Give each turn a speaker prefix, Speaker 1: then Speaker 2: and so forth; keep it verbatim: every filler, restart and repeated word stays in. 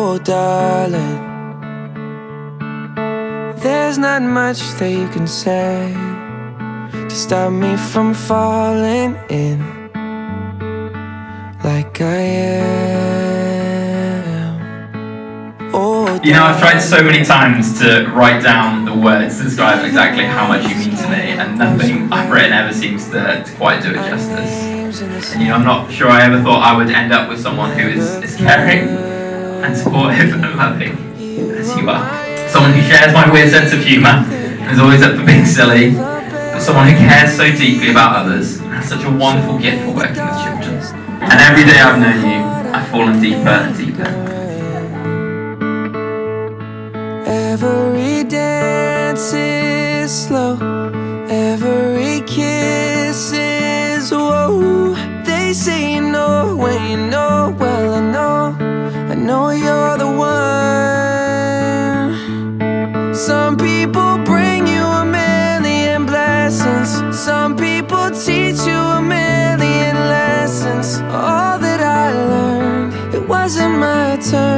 Speaker 1: Oh darling, there's not much that you can say to stop me from falling in like I am. Oh,
Speaker 2: you know, I've tried so many times to write down the words to describe exactly how much you mean to me, and nothing I've written ever seems to, to quite do it justice. And you know, I'm not sure I ever thought I would end up with someone who is, is caring and supportive and loving as you are. Someone who shares my weird sense of humour and is always up for being silly, but someone who cares so deeply about others and has such a wonderful gift for working with children. And every day I've known you, I've fallen deeper and deeper.
Speaker 1: Every dance is slow, every kiss is whoa. They say you know when you know, well I know, I know you're the one. Some people bring you a million blessings, some people teach you a million lessons. All that I learned, it wasn't my turn.